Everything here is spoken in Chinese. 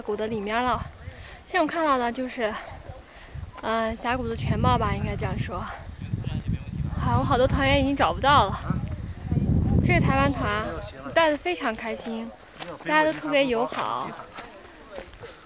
谷的里面了。现在我看到的就是，峡谷的全貌吧，应该这样说。好，我好多团员已经找不到了。这个台湾团带的非常开心，大家都特别友好。